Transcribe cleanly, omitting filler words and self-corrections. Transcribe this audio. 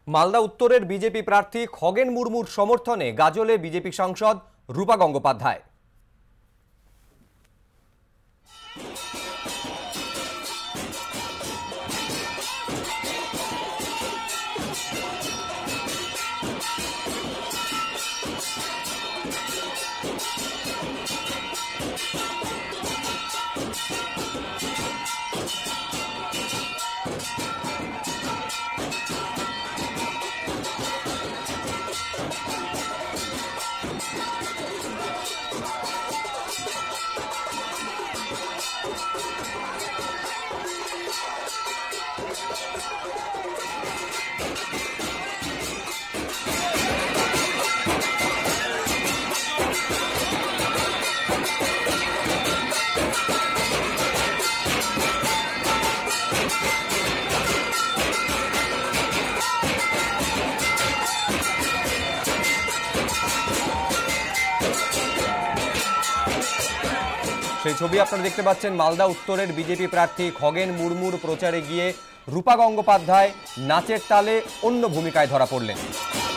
মালদা উত্তরের বিজেপি প্রার্থী খগেন মুর্মুর সমর্থনে গাজলে বিজেপি সাংসদ রূপা গঙ্গোপাধ্যায়। সেই ছবি আপনারা দেখতে পাচ্ছেন। মালদা উত্তরের বিজেপি প্রার্থী খগেন মুর্মুর প্রচারে গিয়ে রূপা গঙ্গোপাধ্যায় নাচের তালে অন্য ভূমিকায় ধরা পড়লেন।